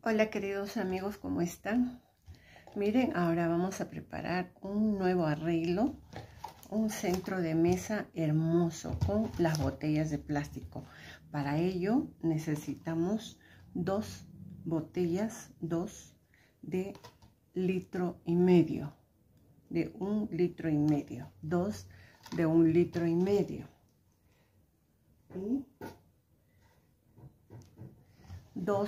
Hola queridos amigos, ¿cómo están? Miren, ahora vamos a preparar un nuevo arreglo, un centro de mesa hermoso con las botellas de plástico. Para ello necesitamos dos botellas, de 1,5 litros, de 1,5 litros, dos de 1,5 litros y dos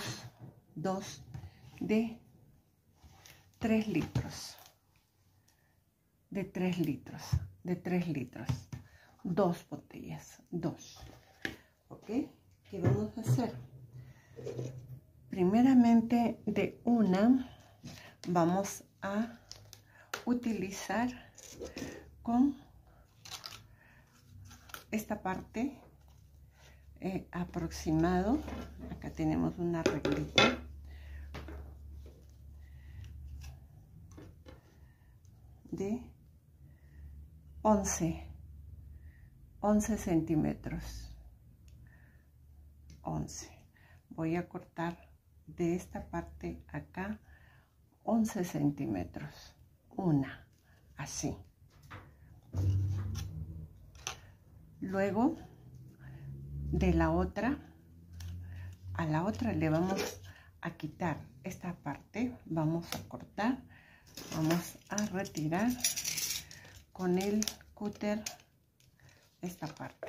de 3 litros, de 3 litros, dos botellas, dos. ¿Ok? ¿Qué vamos a hacer? Primeramente, de una vamos a utilizar con esta parte aproximado. Acá tenemos una reglita de 11 centímetros. 11. Voy a cortar de esta parte acá 11 centímetros. Una, así. Luego de la otra, a la otra le vamos a quitar esta parte, vamos a cortar, vamos a retirar con el cúter esta parte.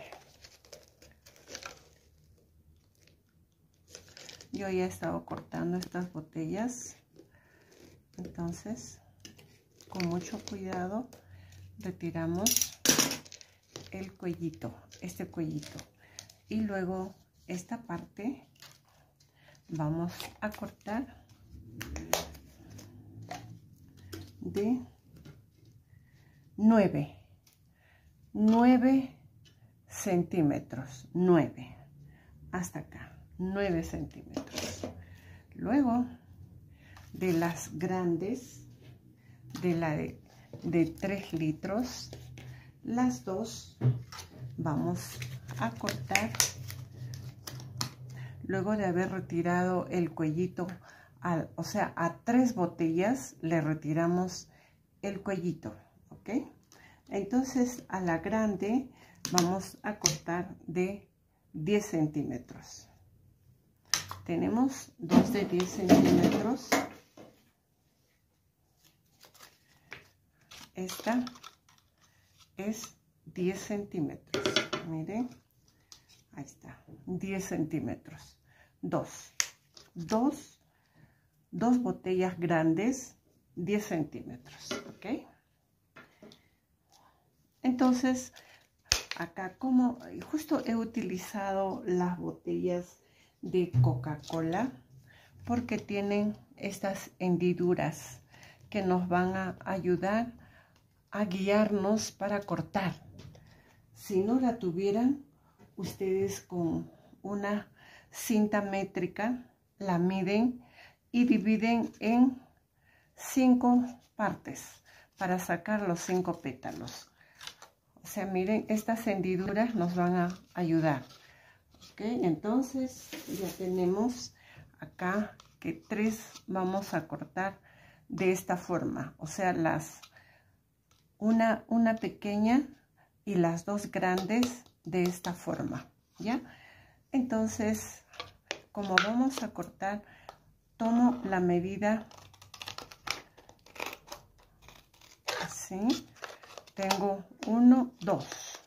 Yo ya he estado cortando estas botellas, entonces con mucho cuidado retiramos el cuellito, este cuellito, y luego esta parte vamos a cortar de 9 centímetros, 9 hasta acá, 9 centímetros. Luego de las grandes, de la de 3 litros, las dos vamos a cortar. Luego de haber retirado el cuellito, o sea, a 3 botellas le retiramos el cuellito, ¿ok? Entonces a la grande vamos a cortar de 10 centímetros. Tenemos dos de 10 centímetros. Esta es 10 centímetros. Miren, ahí está, 10 centímetros. Dos botellas grandes, 10 centímetros, ¿ok? Entonces, acá como justo he utilizado las botellas de Coca-Cola porque tienen estas hendiduras que nos van a ayudar a guiarnos para cortar. Si no la tuvieran, ustedes con una cinta métrica la miden y dividen en 5 partes para sacar los 5 pétalos. O sea, miren, estas hendiduras nos van a ayudar. Ok, entonces ya tenemos acá que 3 vamos a cortar de esta forma. O sea, una pequeña y las 2 grandes de esta forma, ¿ya? Entonces, como vamos a cortar, tomo la medida así. Tengo 1, 2.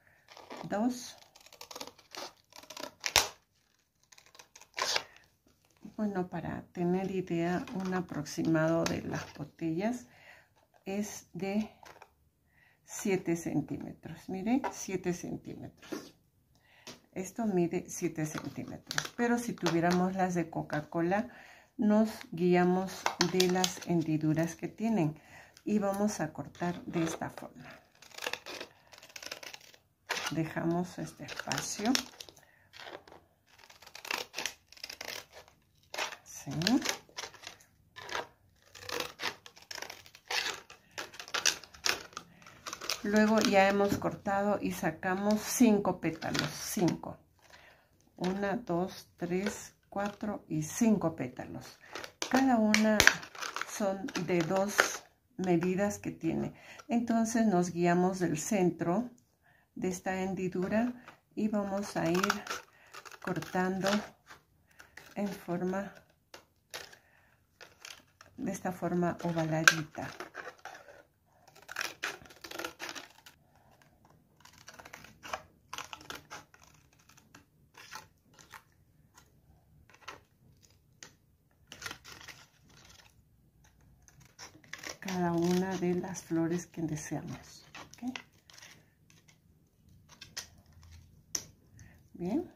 Bueno, para tener idea, un aproximado de las botellas es de 7 centímetros. Miren, 7 centímetros. Esto mide 7 centímetros. Pero si tuviéramos las de Coca-Cola, nos guiamos de las hendiduras que tienen. Y vamos a cortar de esta forma. Dejamos este espacio. ¿Sí? Luego ya hemos cortado y sacamos 5 pétalos. 5. 1, 2, 3, 4 y 5 pétalos. Cada una son de 2 medidas que tiene. Entonces nos guiamos del centro de esta hendidura y vamos a ir cortando en forma, de esta forma ovaladita. Cada una de las flores que deseamos. ¿Okay? Bien.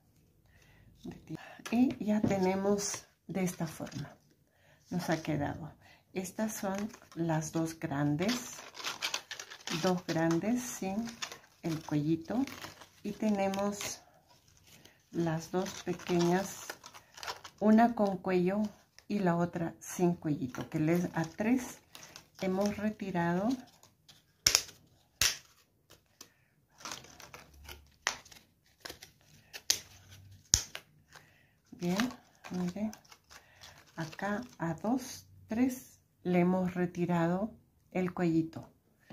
Y ya tenemos de esta forma. Nos ha quedado. Estas son las dos grandes sin el cuellito. Y tenemos las dos pequeñas, una con cuello y la otra sin cuellito, que les a 3 hemos retirado bien. Miren, acá a 2, 3 le hemos retirado el cuellito.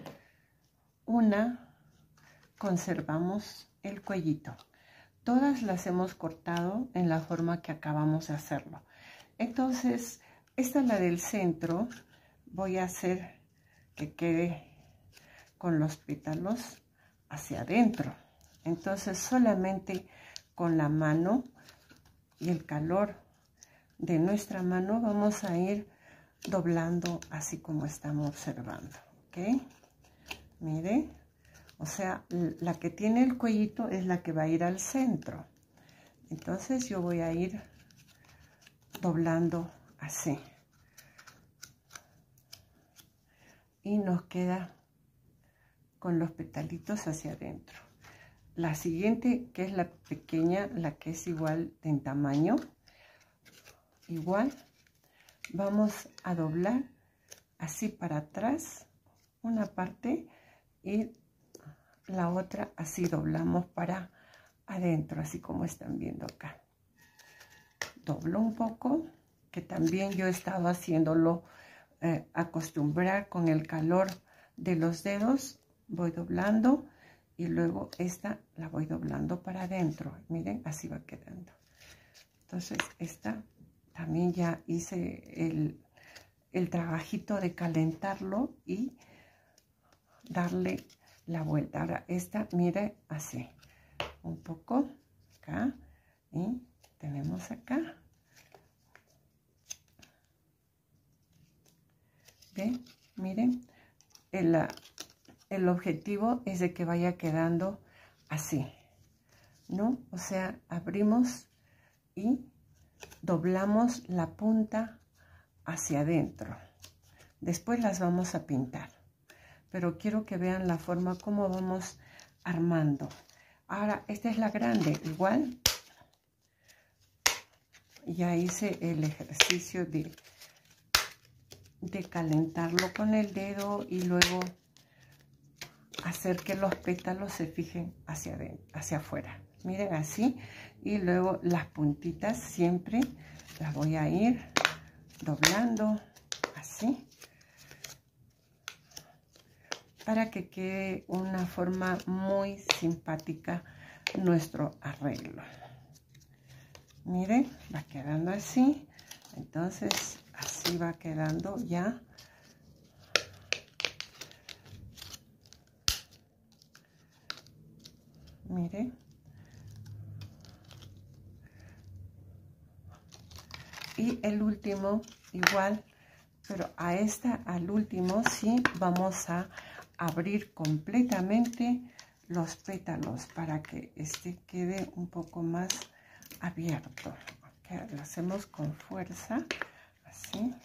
Una conservamos el cuellito. Todas las hemos cortado en la forma que acabamos de hacerlo. Entonces, esta es la del centro. Voy a hacer que quede con los pétalos hacia adentro. Entonces, solamente con la mano y el calor de nuestra mano vamos a ir doblando así como estamos observando. ¿Ok? Mire, o sea, la que tiene el cuellito es la que va a ir al centro. Entonces yo voy a ir doblando así. Y nos queda con los petalitos hacia adentro. La siguiente, que es la pequeña, la que es igual en tamaño, igual, vamos a doblar así para atrás una parte y la otra así doblamos para adentro, así como están viendo acá. Doblo un poco, que también yo he estado haciéndolo acostumbrar con el calor de los dedos. Voy doblando y luego esta la voy doblando para adentro. Miren, así va quedando. Entonces esta también ya hice el trabajito de calentarlo y darle la vuelta. Ahora esta, mire, así un poco acá y tenemos acá. ¿Ven? Miren, el objetivo es de que vaya quedando así, ¿no? O sea, abrimos y doblamos la punta hacia adentro. Después las vamos a pintar, pero quiero que vean la forma como vamos armando. Ahora, esta es la grande, igual. Ya hice el ejercicio de calentarlo con el dedo y luego hacer que los pétalos se fijen hacia adentro, hacia afuera. Miren, así. Y luego las puntitas siempre las voy a ir doblando así, para que quede una forma muy simpática nuestro arreglo. Miren, va quedando así. Entonces así va quedando ya. Miren. Y el último igual, pero a esta, al último, sí vamos a abrir completamente los pétalos para que este quede un poco más abierto. Okay, lo hacemos con fuerza, así.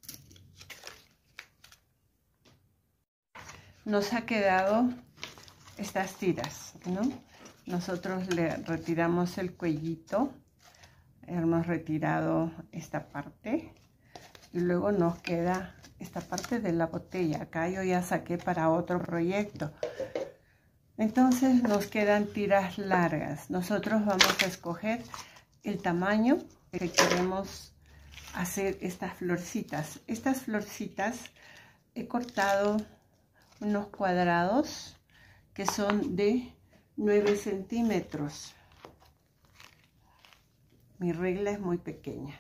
Nos ha quedado estas tiras, ¿no? Nosotros le retiramos el cuellito, hemos retirado esta parte y luego nos queda esta parte de la botella. Acá yo ya saqué para otro proyecto. Entonces nos quedan tiras largas. Nosotros vamos a escoger el tamaño que queremos hacer estas florcitas. Estas florcitas he cortado unos cuadrados que son de 9 centímetros. Mi regla es muy pequeña.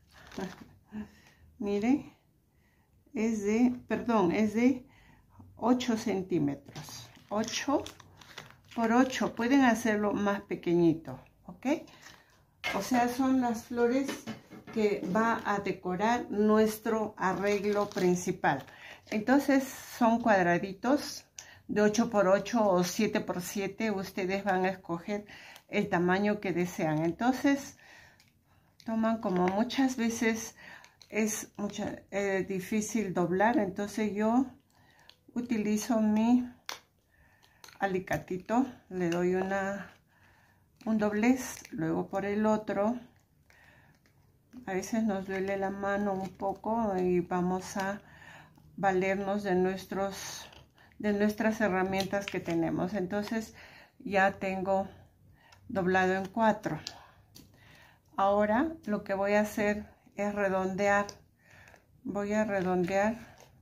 Miren, es de 8 centímetros. 8 por 8. Pueden hacerlo más pequeñito, ¿ok? O sea, son las flores que va a decorar nuestro arreglo principal. Entonces son cuadraditos de 8 por 8 o 7 por 7. Ustedes van a escoger el tamaño que desean. Entonces toman, como muchas veces es difícil doblar, entonces yo utilizo mi alicatito, le doy un doblez, luego por el otro. A veces nos duele la mano un poco y vamos a valernos de nuestras herramientas que tenemos. Entonces ya tengo doblado en 4. Ahora lo que voy a hacer es redondear. Voy a redondear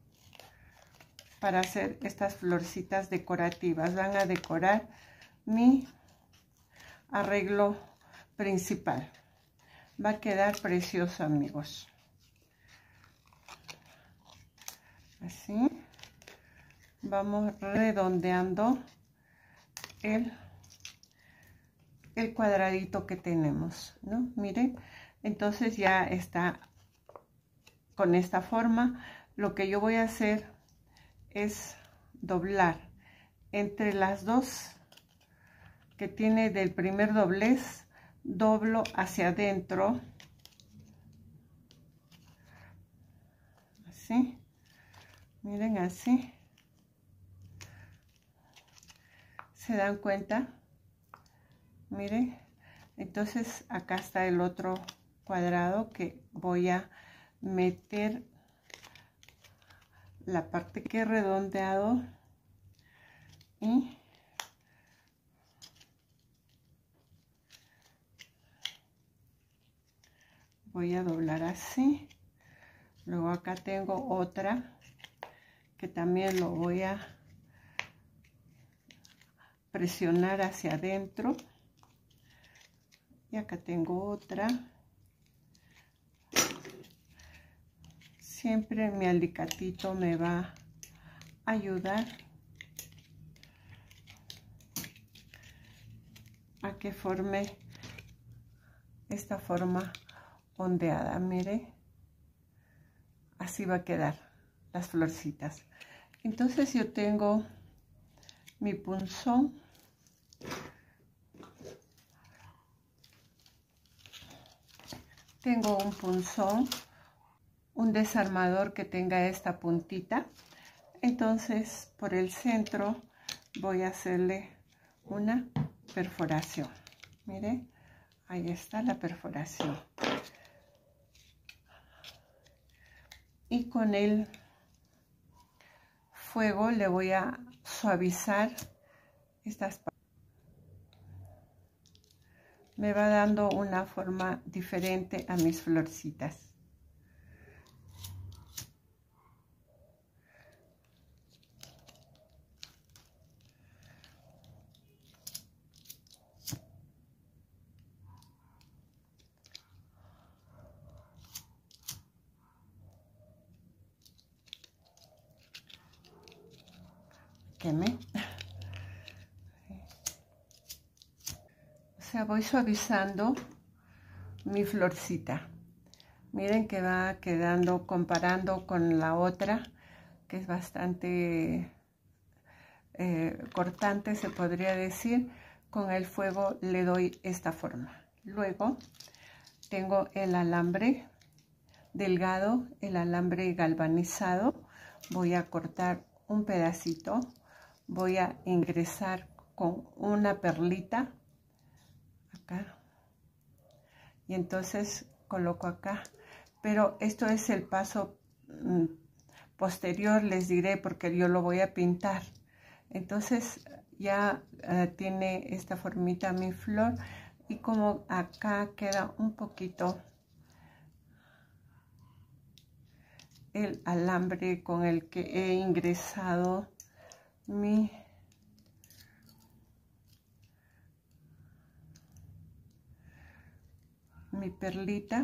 para hacer estas florcitas decorativas. Van a decorar mi arreglo principal. Va a quedar precioso, amigos. Así vamos redondeando el cuadradito que tenemos, ¿no? Miren, entonces ya está con esta forma. Lo que yo voy a hacer es doblar entre las dos que tiene del primer doblez, doblo hacia adentro, así, miren, así. ¿Se dan cuenta? Miren, entonces acá está el otro cuadrado que voy a meter la parte que he redondeado y voy a doblar así. Luego acá tengo otra que también lo voy a presionar hacia adentro. Y acá tengo otra. Siempre mi alicatito me va a ayudar a que forme esta forma ondeada. Mire, así va a quedar las florcitas. Entonces yo tengo mi punzón. Tengo un punzón, un desarmador que tenga esta puntita. Entonces por el centro voy a hacerle una perforación. Mire, ahí está la perforación. Y con el fuego le voy a suavizar estas partes. Me va dando una forma diferente a mis florcitas. O sea, voy suavizando mi florcita. Miren que va quedando, comparando con la otra, que es bastante cortante, se podría decir. Con el fuego le doy esta forma. Luego tengo el alambre delgado, el alambre galvanizado. Voy a cortar un pedacito voy a ingresar con una perlita acá y entonces coloco acá, pero esto es el paso posterior, les diré, porque yo lo voy a pintar. Entonces ya tiene esta formita mi flor, y como acá queda un poquito el alambre con el que he ingresado mi perlita,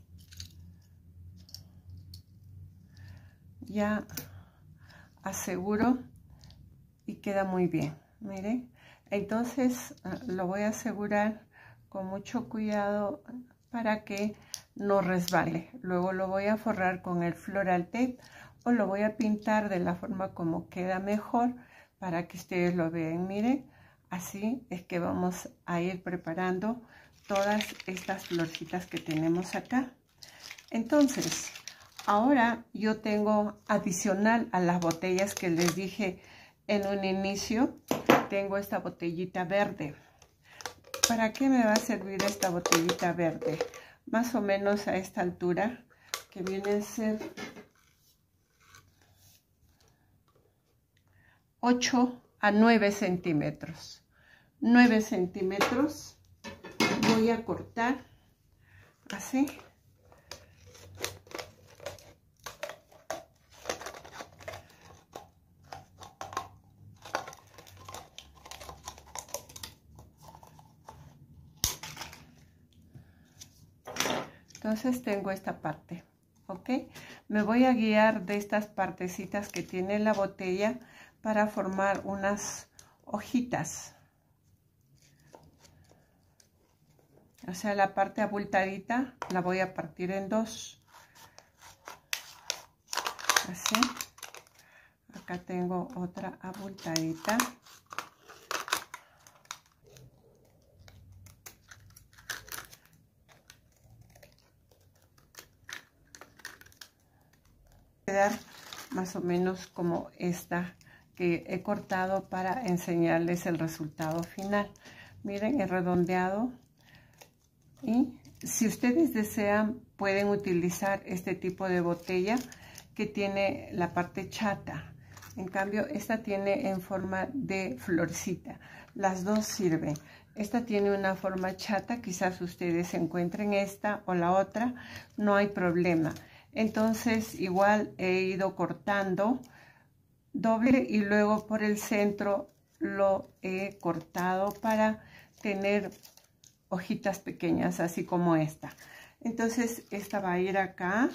ya aseguro y queda muy bien, miren. Entonces lo voy a asegurar con mucho cuidado para que no resbale. Luego lo voy a forrar con el floral tape o lo voy a pintar de la forma como queda mejor para que ustedes lo vean. Miren, así es que vamos a ir preparando todas estas florcitas que tenemos acá. Entonces, ahora yo tengo, adicional a las botellas que les dije en un inicio, tengo esta botellita verde. ¿Para qué me va a servir esta botellita verde? Más o menos a esta altura, que viene a ser 8 a 9 centímetros. 9 centímetros voy a cortar así. Entonces tengo esta parte, ¿ok? Me voy a guiar de estas partecitas que tiene la botella para formar unas hojitas. O sea, la parte abultadita la voy a partir en dos. Así. Acá tengo otra abultadita. Quedar más o menos como esta que he cortado para enseñarles el resultado final. Miren, he redondeado, y si ustedes desean pueden utilizar este tipo de botella que tiene la parte chata. En cambio esta tiene en forma de florcita. Las dos sirven. Esta tiene una forma chata, quizás ustedes encuentren esta o la otra, no hay problema. Entonces igual he ido cortando doble y luego por el centro lo he cortado para tener hojitas pequeñas, así como esta. Entonces esta va a ir acá.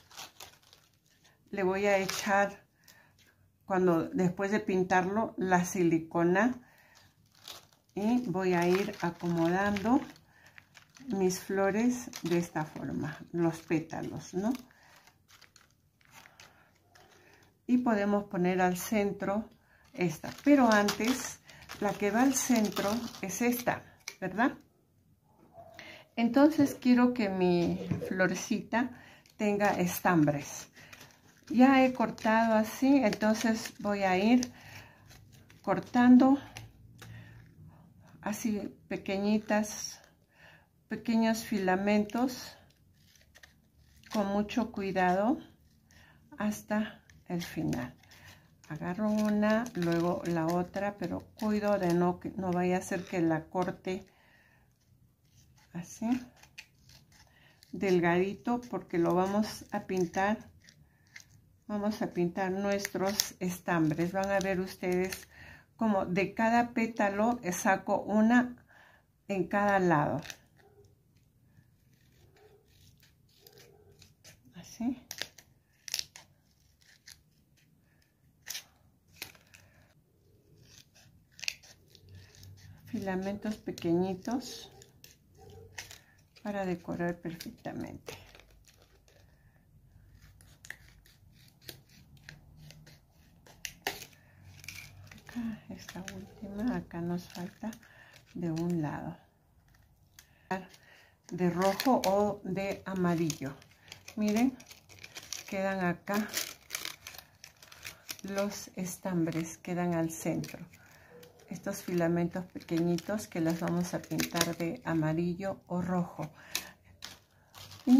Le voy a echar, después de pintarlo, la silicona, y voy a ir acomodando mis flores de esta forma, los pétalos, ¿no? Y podemos poner al centro esta, pero antes la que va al centro es esta, ¿verdad? Entonces quiero que mi florecita tenga estambres. Ya he cortado así, entonces voy a ir cortando así pequeños filamentos con mucho cuidado hasta el final. Agarro una, luego la otra, pero cuido de no vaya a ser que la corte así delgadito, porque lo vamos a pintar. Vamos a pintar nuestros estambres. Van a ver ustedes como de cada pétalo saco una en cada lado. Así. Filamentos pequeñitos para decorar perfectamente. Esta última, acá nos falta de un lado, de rojo o de amarillo. Miren, quedan acá los estambres quedan al centro. Estos filamentos pequeñitos que las vamos a pintar de amarillo o rojo. Y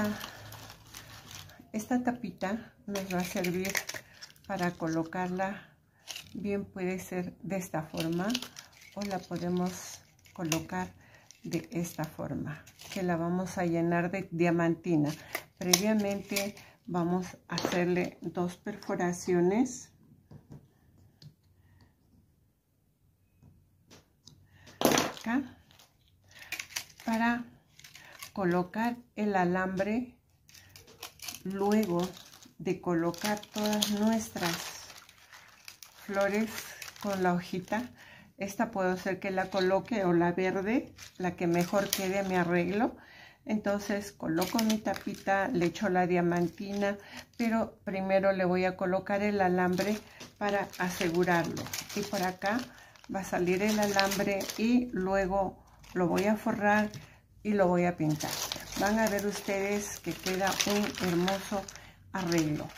esta tapita nos va a servir para colocarla. Bien, puede ser de esta forma o la podemos colocar de esta forma, que la vamos a llenar de diamantina. Previamente vamos a hacerle 2 perforaciones acá para colocar el alambre. Luego de colocar todas nuestras flores con la hojita, esta puedo ser que la coloque o la verde, la que mejor quede, me arreglo. Entonces coloco mi tapita, le echo la diamantina, pero primero le voy a colocar el alambre para asegurarlo. Y por acá va a salir el alambre y luego lo voy a forrar y lo voy a pintar. Van a ver ustedes que queda un hermoso arreglo.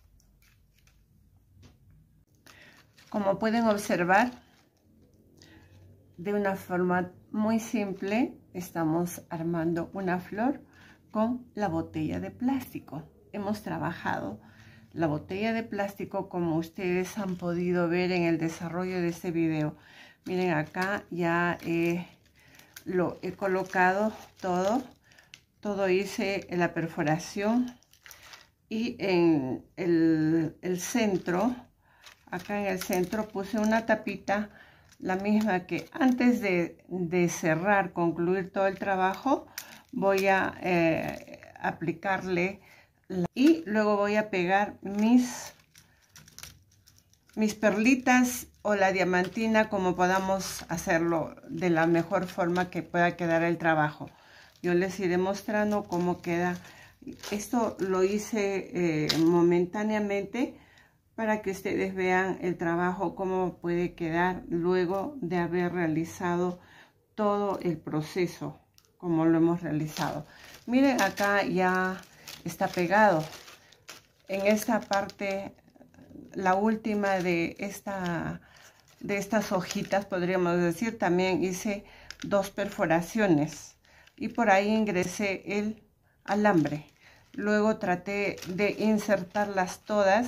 Como pueden observar, de una forma muy simple estamos armando una flor con la botella de plástico. Hemos trabajado la botella de plástico como ustedes han podido ver en el desarrollo de este video. Miren, acá ya lo he colocado todo hice la perforación, y en el centro, acá en el centro puse una tapita, la misma que antes de cerrar, concluir todo el trabajo, voy a aplicarle y luego voy a pegar mis perlitas o la diamantina, como podamos hacerlo de la mejor forma que pueda quedar el trabajo. Yo les iré mostrando cómo queda. Esto lo hice momentáneamente para que ustedes vean el trabajo, cómo puede quedar luego de haber realizado todo el proceso, como lo hemos realizado. Miren, acá ya está pegado. En esta parte, la última de estas hojitas, podríamos decir, también hice 2 perforaciones. Y por ahí ingresé el alambre. Luego traté de insertarlas todas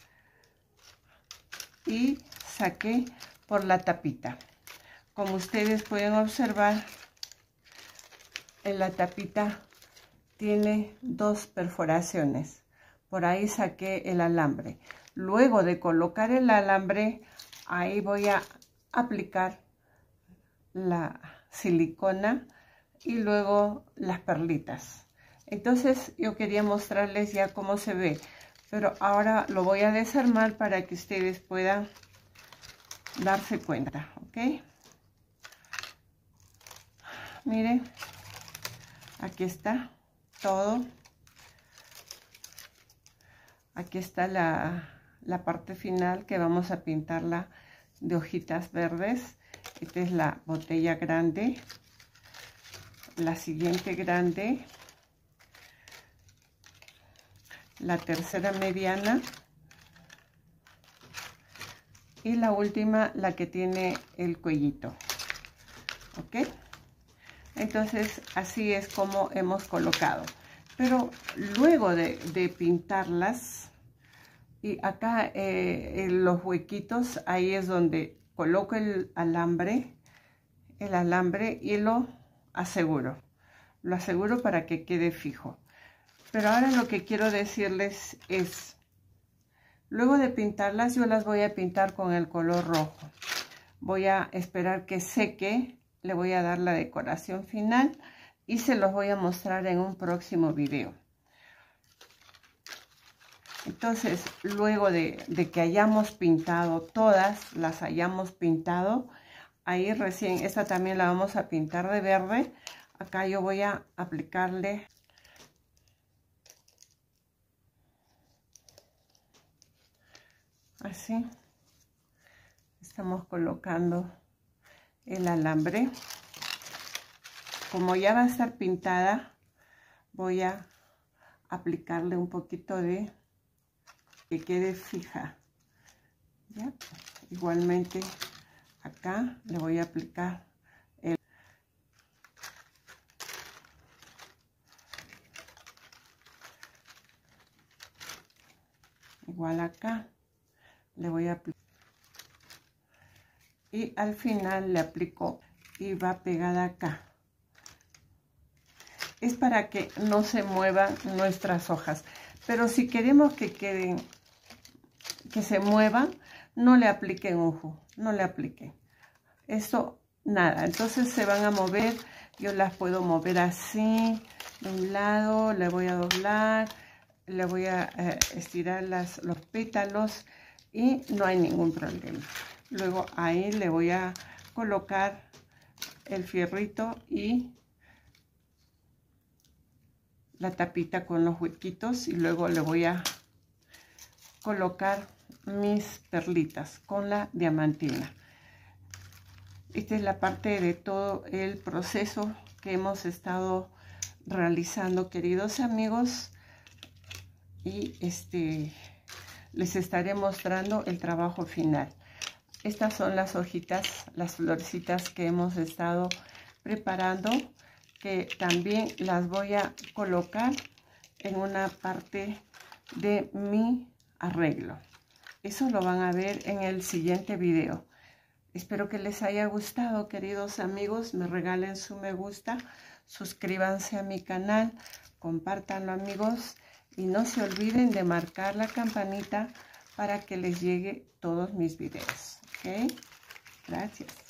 y saqué por la tapita. Como ustedes pueden observar, en la tapita tiene 2 perforaciones. Por ahí saqué el alambre. Luego de colocar el alambre, ahí voy a aplicar la silicona y luego las perlitas. Entonces yo quería mostrarles ya cómo se ve, pero ahora lo voy a desarmar para que ustedes puedan darse cuenta, ¿ok? Miren, aquí está todo. Aquí está la parte final, que vamos a pintarla de hojitas verdes. Esta es la botella grande, la siguiente grande, la tercera mediana y la última, la que tiene el cuellito. ¿Ok? Entonces así es como hemos colocado. Pero luego de pintarlas, y acá en los huequitos, ahí es donde coloco el alambre y lo aseguro para que quede fijo. Pero ahora lo que quiero decirles es, luego de pintarlas, yo las voy a pintar con el color rojo. Voy a esperar que seque, le voy a dar la decoración final y se los voy a mostrar en un próximo video. Entonces, luego de que hayamos pintado todas, las hayamos pintado, ahí recién, esta también la vamos a pintar de verde. Acá yo voy a aplicarle así. Estamos colocando el alambre. Como ya va a estar pintada, voy a aplicarle un poquito de que quede fija ¿Ya? Igualmente acá le voy a aplicar igual acá le voy a aplicar y al final le aplico y va pegada acá. Es para que no se muevan nuestras hojas, pero si queremos que queden, que se muevan, no le apliquen ojo, no le apliquen eso, nada. Entonces se van a mover, yo las puedo mover así de un lado, le voy a doblar, le voy a estirar los pétalos y no hay ningún problema. Luego ahí le voy a colocar el fierrito y la tapita con los huequitos y luego le voy a colocar mis perlitas con la diamantina. Esta es la parte de todo el proceso que hemos estado realizando, queridos amigos, y les estaré mostrando el trabajo final. Estas son las hojitas, las florecitas que hemos estado preparando, que también las voy a colocar en una parte de mi arreglo. Eso lo van a ver en el siguiente video. Espero que les haya gustado, queridos amigos. Me regalen su me gusta, suscríbanse a mi canal, compártanlo, amigos, y no se olviden de marcar la campanita para que les llegue todos mis videos. ¿Ok? Gracias.